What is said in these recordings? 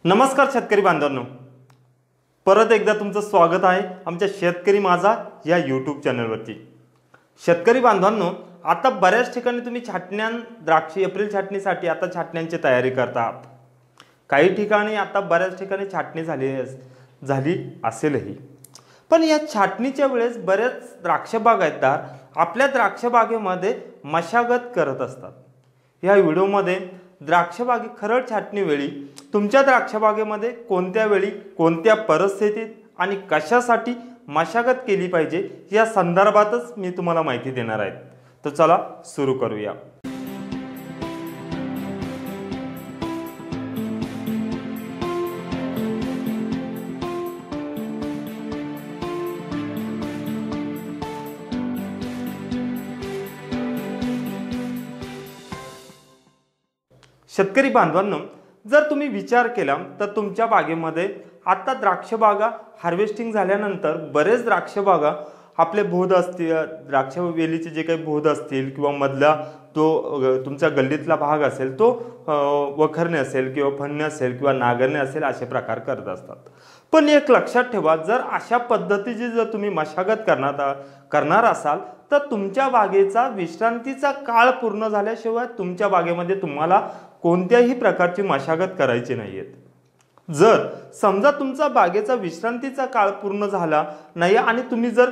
नमस्कार शेतकरी बांधवांनो, परत एकदा तुमचं स्वागत आहे आमच्या शेतकरी माझा या यूट्यूब चॅनलवरती। शेतकरी बांधवांनो, आता बऱ्याच ठिकाणी तुम्ही छाटण्या द्राक्ष एप्रिल छाटणीसाठी आता छाटण्यांची तयारी करतात। काही ठिकाणी आता बऱ्याच ठिकाणी छाटणी झाली असेलही, पण या छाटणीच्या वेळेस बरेच द्राक्ष बागायतदार आपल्या द्राक्ष बागेमध्ये मशागत करत असतात। या व्हिडिओमध्ये द्राक्ष बागे खरड छाटणी वेळी तुमच्या द्राक्ष बागेमध्ये कोणत्या वेळी कोणत्या परिस्थितीत आणि कशासाठी मशागत केली पाहिजे या संदर्भातच मी तुम्हाला माहिती देणार आहे। तर चला सुरू करूया। शेतकरी बांधवांनो, जर तुम्ही विचार केला तर तुमच्या बागेमध्ये आता द्राक्ष बागा हार्वेस्टिंग झाल्यानंतर बरेच द्राक्ष बागा आपले बोध असतील, द्राक्ष वेलीचे जे काही बोध असतील किंवा मधला तो तुमच्या गल्लीतला भाग असेल तो वखरणे असेल किंवा फणणे असेल किंवा नांगरणे असेल असे प्रकार करत असतात। पण एक लक्षात ठेवा, जर अशा पद्धतीची जर तुम्ही मशागत करणार असाल तर तुमच्या बागेचा विश्रांतीचा काळ पूर्ण झाल्याशिवाय तुमच्या बागेमध्ये तुम्हाला कोणत्याही प्रकारची मशागत करायची नाहीये। जर समजा तुमचा बागेचा विश्रांतीचा काळ पूर्ण झाला नाही आणि तुम्ही जर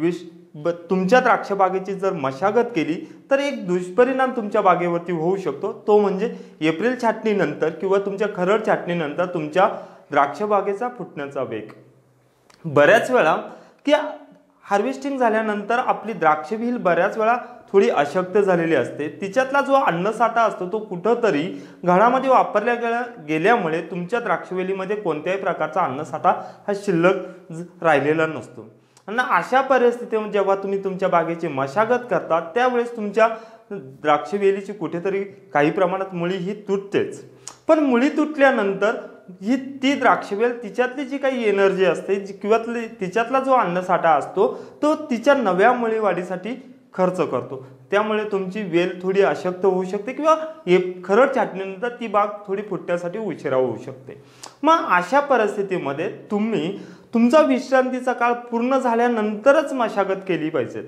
तुमच्या द्राक्ष बागेची जर मशागत केली तर एक दुष्परिणाम तुमच्या बागेवरती होऊ शकतो। तो म्हणजे एप्रिल छाटणीनंतर किंवा तुमच्या खरड छाटणीनंतर तुमच्या द्राक्ष बागेचा फुटण्याचा वेग। बऱ्याच वेळा की हार्वेस्टिंग झाल्यानंतर आपली द्राक्ष व्हील बऱ्याच वेळा थोडी अशक्त झालेली असते। तिच्यातला जो अन्नसाठा असतो तो कुठेतरी घरामध्ये वापरल्या गेल्यामुळे तुमच्या द्राक्षवेलीमध्ये कोणत्याही प्रकारचा अन्नसाठा हा शिल्लक राहिलेला नसतो। आणि अशा परिस्थितीमध्ये जेव्हा तुम्ही तुमच्या बागेची मशागत करता त्यावेळेस तुमच्या द्राक्षवेलीची कुठेतरी काही प्रमाणात मुळी ही तुटतेच। पण मुळी तुटल्यानंतर ही ती द्राक्षवेल तिच्यातली जी काही एनर्जी असते किंवा तिच्यातला जो अन्नसाठा असतो तो तिच्या नव्या मुळी वाढीसाठी खर्च करतो। त्यामुळे तुमची वेल थोडी अशक्त होऊ शकते किंवा खरड छाटणीनंतर ती बाग थोडी फुटण्यासाठी उशिरा होऊ शकते। मग अशा परिस्थितीमध्ये तुम्ही तुमचा विश्रांतीचा काळ पूर्ण झाल्यानंतरच मशागत केली पाहिजे।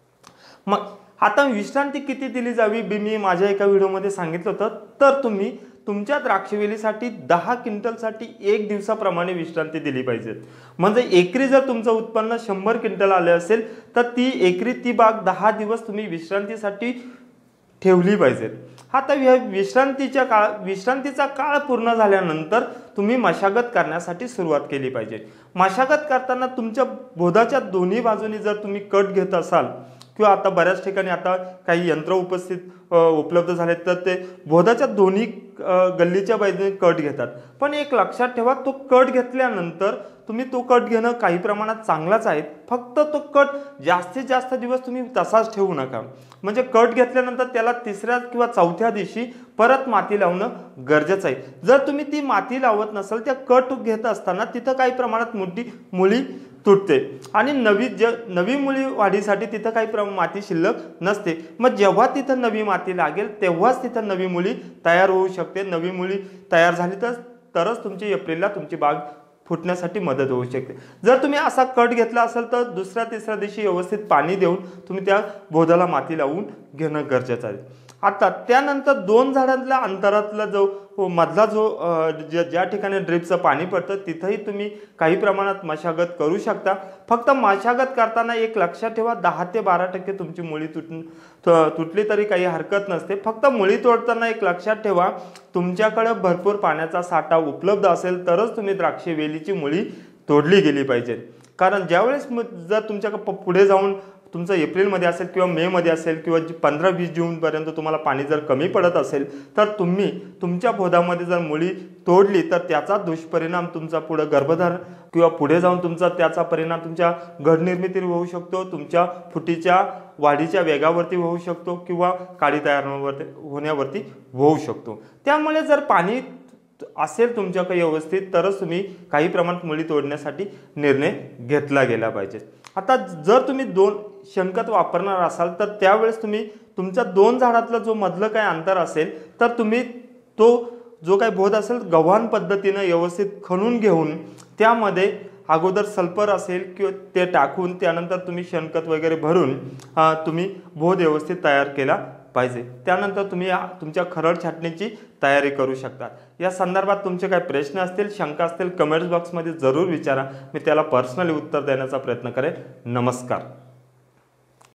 मग आता विश्रांती किती दिली जावी मी माझ्या एका व्हिडिओमध्ये सांगितलं होतं। तर तुम्ही तुमच्या द्राक्षवेलीसाठी 10 क्विंटलसाठी 1 दिवसाप्रमाणे विश्रांती दिली पाहिजे। म्हणजे एकरी जर तुमचं उत्पन्न 100 क्विंटल आले असेल तर ती एकरी ती बाग 10 दिवस तुम्ही विश्रांतीसाठी ठेवली पाहिजे। आता विश्रांतीचा काळ पूर्ण झाल्यानंतर तुम्ही मशागत करण्यासाठी सुरुवात केली पाहिजे। मशागत करताना तुमच्या बोधाच्या दोन्ही बाजूनी जर तुम्ही कट घेत असाल किंवा आता बऱ्याच ठिकाणी आता काही यंत्र उपलब्ध झाले तर ते बोधाच्या दोन्ही गल्लीच्या बाजूने कट घेतात। पण एक लक्षात ठेवा, तो कट घेतल्यानंतर तुम्ही तो कट घेणं काही प्रमाणात चांगलाच आहे, फक्त तो कट जास्तीत जास्त दिवस तुम्ही तसाच ठेवू नका। म्हणजे कट घेतल्यानंतर त्याला तिसऱ्या किंवा चौथ्या दिवशी परत माती लावणं गरजेचं आहे। जर तुम्ही ती माती लावत नसाल त्या कट घेत असताना तिथं काही प्रमाणात मोठी मुळी तुटते आणि नवी मुळी वाढीसाठी तिथं काही माती शिल्लक नसते। मग जेव्हा तिथं नवी माती लागेल तेव्हाच तिथं नवी मुळी तयार होऊ शकते। नवी मुळी तयार झाली तरच तुमची एप्रिलला तुमची बाग फुटण्यासाठी मदत होऊ शकते। जर तुम्ही असा कट घेतला असेल तर दुसऱ्या तिसऱ्या दिवशी व्यवस्थित पाणी देऊन तुम्ही त्या बोधाला माती लावून घेणं गरजेचं आहे। आता त्यानंतर 2 झाडांतल्या अंतरातला जो मधला ज्या ठिकाणी ड्रिपचं पाणी पडतं तिथंही तुम्ही काही प्रमाणात मशागत करू शकता। फक्त मशागत करताना एक लक्षात ठेवा, 10 ते 12% तुमची मुळी तुटली तरी काही हरकत नसते। फक्त मुळी तोडताना एक लक्षात ठेवा, तुमच्याकडे भरपूर पाण्याचा साठा उपलब्ध असेल तरच तुम्ही द्राक्ष वेलीची मुळी तोडली गेली पाहिजे। कारण ज्यावेळेस जर तुमच्याकडे पुढे जाऊन तुमचं एप्रिलमध्ये असेल किंवा मे मध्ये असेल किंवा 15-20 जूनपर्यंत तुम्हाला पाणी जर कमी पडत असेल तर तुम्ही तुमच्या बोधामध्ये जर मुळी तोडली तर त्याचा दुष्परिणाम तुमचा पुढे गर्भधारण किंवा पुढे जाऊन तुमचा त्याचा परिणाम तुमच्या घड निर्मितीवर होऊ शकतो, तुमच्या फुटीच्या वाढीच्या वेगावरती होऊ शकतो किंवा काडी तयार होण्यावरती होऊ शकतो। त्यामुळे जर पाणी असेल तुमच्याकडे व्यवस्थित तरच तुम्ही काही प्रमाणात मुळी तोडण्यासाठी निर्णय घेतला गेला पाहिजे। आता जर तुम्ही 2 शेणखत वापरणार असाल तर त्यावेळेस तुम्ही तुमच्या 2 झाडातला जो मधलं काय अंतर असेल तर तुम्ही तो जो काही बोध असेल गव्हाण पद्धतीनं व्यवस्थित खणून घेऊन त्यामध्ये अगोदर सल्फर असेल किंवा ते टाकून त्यानंतर तुम्ही शेणखत वगैरे भरून तुम्ही बोध व्यवस्थित तयार केला पाहिजे। त्यानंतर तुम्ही तुमच्या खरड छाटणीची तयारी करू शकता। या संदर्भात तुमचे काही प्रश्न असतील, शंका असतील, कमेंट्स बॉक्समध्ये जरूर विचारा, मी त्याला पर्सनली उत्तर देण्याचा प्रयत्न करेन। नमस्कार।